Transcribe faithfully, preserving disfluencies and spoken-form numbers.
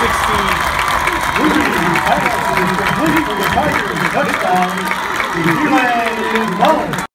sixteen. Complete for the Tigers, touchdown to Deland McMullen.